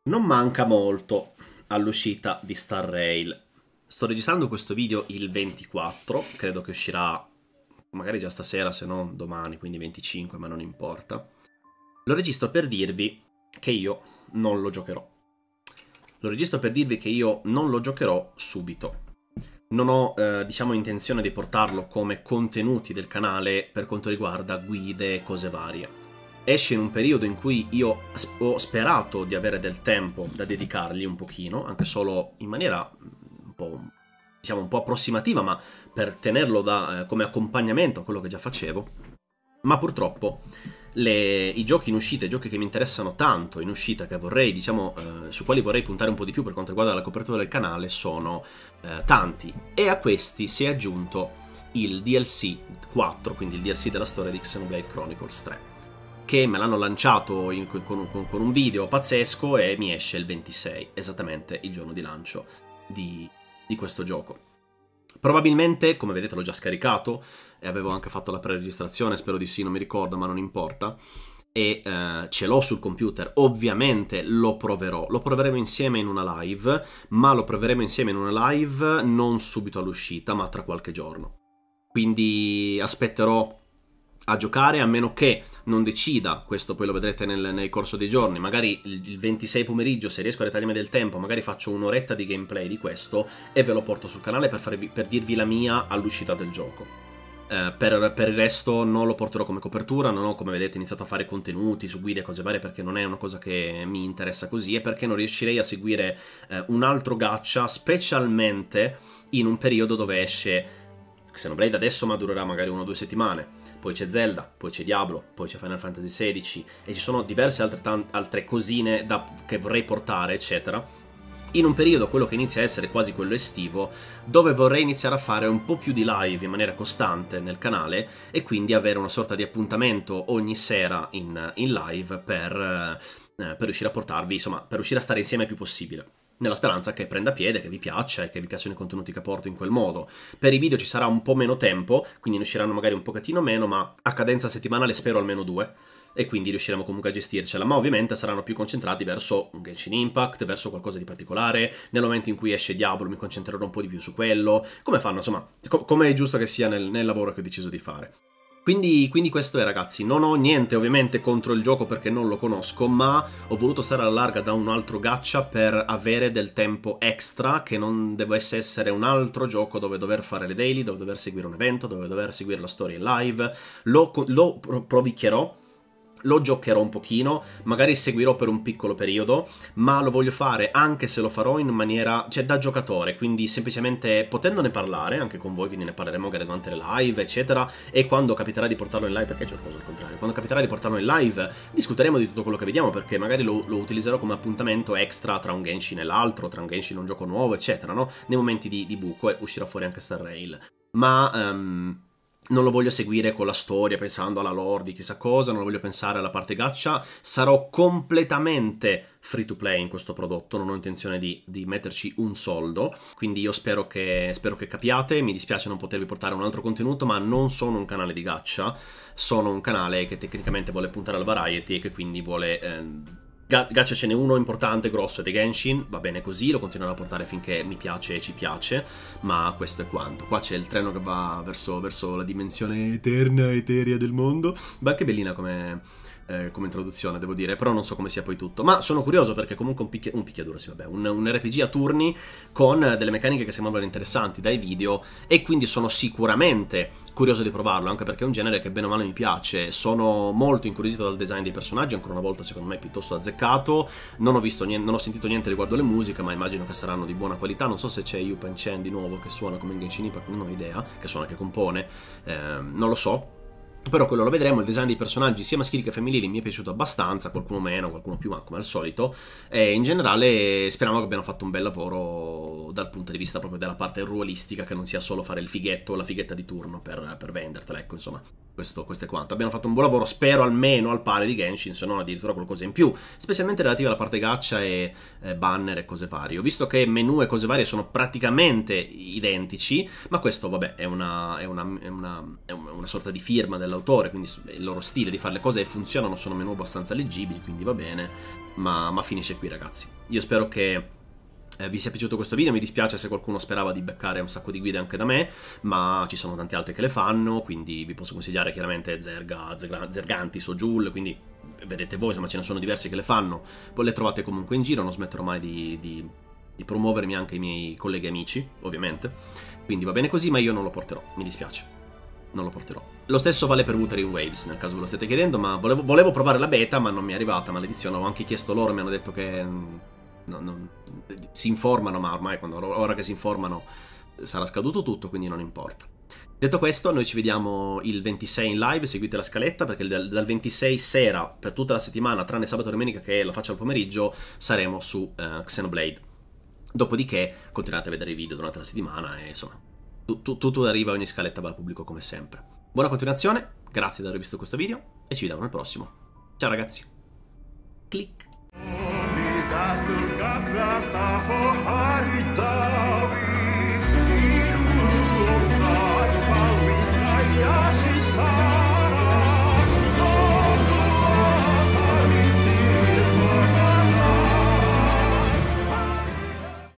Non manca molto all'uscita di Star Rail. Sto registrando questo video il 24, credo che uscirà magari già stasera, se non domani, quindi 25, ma non importa. Lo registro per dirvi che io non lo giocherò. Lo registro per dirvi che io non lo giocherò subito. Non ho, diciamo, intenzione di portarlo come contenuti del canale per quanto riguarda guide e cose varie. Esce in un periodo in cui io ho sperato di avere del tempo da dedicargli un pochino, anche solo in maniera un po', diciamo, un po' approssimativa, ma per tenerlo come accompagnamento a quello che già facevo. Ma purtroppo i giochi in uscita, i giochi che mi interessano tanto in uscita, che vorrei, diciamo, su quali vorrei puntare un po' di più per quanto riguarda la copertura del canale, sono tanti. E a questi si è aggiunto il DLC 4, quindi il DLC della storia di Xenoblade Chronicles 3. Che me l'hanno lanciato con un video pazzesco e mi esce il 26, esattamente il giorno di lancio di questo gioco. Probabilmente, come vedete, l'ho già scaricato e avevo anche fatto la pre-registrazione, spero di sì, non mi ricordo, ma non importa. E ce l'ho sul computer, ovviamente lo proverò. Lo proveremo insieme in una live, ma lo proveremo insieme in una live non subito all'uscita, ma tra qualche giorno. Quindi aspetterò a giocare, a meno che non decida, questo poi lo vedrete nel corso dei giorni, magari il 26 pomeriggio, se riesco a ritagliarmi del tempo, magari faccio un'oretta di gameplay di questo e ve lo porto sul canale per dirvi la mia all'uscita del gioco. Per il resto non lo porterò come copertura, non ho, come vedete, iniziato a fare contenuti su guide e cose varie perché non è una cosa che mi interessa così e perché non riuscirei a seguire un altro gacha, specialmente in un periodo dove esce Xenoblade adesso, ma durerà magari 1 o 2 settimane. Poi c'è Zelda, poi c'è Diablo, poi c'è Final Fantasy XVI e ci sono diverse altre cosine che vorrei portare, eccetera, in un periodo, quello che inizia a essere quasi quello estivo, dove vorrei iniziare a fare un po' più di live in maniera costante nel canale e quindi avere una sorta di appuntamento ogni sera in live per riuscire a portarvi, insomma, per riuscire a stare insieme il più possibile. Nella speranza che prenda piede, che vi piaccia e che vi piacciono i contenuti che porto in quel modo. Per i video ci sarà un po' meno tempo, quindi ne usciranno magari un pochettino meno, ma a cadenza settimanale spero almeno 2, e quindi riusciremo comunque a gestircela, ma ovviamente saranno più concentrati verso un Genshin Impact, verso qualcosa di particolare. Nel momento in cui esce Diablo mi concentrerò un po' di più su quello, come fanno, insomma, come è giusto che sia nel lavoro che ho deciso di fare. Quindi questo è, ragazzi. Non ho niente ovviamente contro il gioco perché non lo conosco, ma ho voluto stare alla larga da un altro gacha per avere del tempo extra, che non dovesse essere un altro gioco dove dover fare le daily, dove dover seguire un evento, dove dover seguire la storia in live. Lo provicchierò, lo giocherò un pochino, magari seguirò per un piccolo periodo, ma lo voglio fare anche se lo farò in maniera, cioè, da giocatore, quindi semplicemente potendone parlare anche con voi, quindi ne parleremo magari durante le live, eccetera, e quando capiterà di portarlo in live, perché c'è qualcosa al contrario, quando capiterà di portarlo in live discuteremo di tutto quello che vediamo, perché magari lo utilizzerò come appuntamento extra tra un Genshin e l'altro, tra un Genshin e un gioco nuovo, eccetera, no? Nei momenti di buco, e uscirà fuori anche Star Rail. Ma non lo voglio seguire con la storia, pensando alla lore di chissà cosa, non lo voglio pensare alla parte gacha. Sarò completamente free to play in questo prodotto, non ho intenzione di metterci un soldo, quindi io spero che capiate. Mi dispiace non potervi portare un altro contenuto, ma non sono un canale di gacha, sono un canale che tecnicamente vuole puntare al variety e che quindi vuole... Gacha ce n'è uno importante, grosso, ed è Genshin, va bene così, lo continuerò a portare finché mi piace e ci piace, ma questo è quanto. Qua c'è il treno che va verso la dimensione eterea del mondo. Beh, che bellina come introduzione, devo dire, però non so come sia poi tutto. Ma sono curioso perché comunque un picchiaduro, sì, vabbè, un RPG a turni con delle meccaniche che sembrano interessanti dai video, e quindi sono sicuramente curioso di provarlo, anche perché è un genere che bene o male mi piace. Sono molto incuriosito dal design dei personaggi, ancora una volta secondo me piuttosto azzeccato. Non ho sentito niente riguardo le musiche, ma immagino che saranno di buona qualità. Non so se c'è Yu Pen Chen di nuovo che suona come in Genshin Impact, non ho idea, che suona, che compone, non lo so. Però quello lo vedremo. Il design dei personaggi sia maschili che femminili mi è piaciuto abbastanza, qualcuno meno, qualcuno più, ma come al solito. E in generale speriamo che abbiano fatto un bel lavoro dal punto di vista proprio della parte ruolistica, che non sia solo fare il fighetto o la fighetta di turno per vendertela, ecco, insomma. Questo è quanto. Abbiamo fatto un buon lavoro, spero almeno al pari di Genshin, se non addirittura qualcosa in più, specialmente relativa alla parte gacha e banner e cose varie. Ho visto che menu e cose varie sono praticamente identici, ma questo, vabbè, è una sorta di firma dell'autore, quindi il loro stile di fare le cose funzionano, sono menu abbastanza leggibili, quindi va bene, ma finisce qui ragazzi. Io spero che vi sia piaciuto questo video, mi dispiace se qualcuno sperava di beccare un sacco di guide anche da me, ma ci sono tanti altri che le fanno, quindi vi posso consigliare chiaramente Zergantis o Joule, quindi vedete voi, insomma ce ne sono diversi che le fanno, poi le trovate comunque in giro, non smetterò mai di promuovermi anche ai miei colleghi e amici, ovviamente, quindi va bene così, ma io non lo porterò, mi dispiace, non lo porterò. Lo stesso vale per Wuthering Waves, nel caso ve lo state chiedendo, ma volevo provare la beta, ma non mi è arrivata, maledizione, ho anche chiesto loro, mi hanno detto che si informano, ma ormai ora che si informano sarà scaduto tutto, quindi non importa. Detto questo, noi ci vediamo il 26 in live, seguite la scaletta, perché dal 26 sera, per tutta la settimana, tranne sabato e domenica che lo faccio al pomeriggio, saremo su Xenoblade. Dopodiché continuate a vedere i video durante la settimana e insomma, tutto arriva, ogni scaletta va al pubblico come sempre. Buona continuazione, grazie di aver visto questo video e ci vediamo nel prossimo. Ciao ragazzi. Click. Das Gast, vor Harita.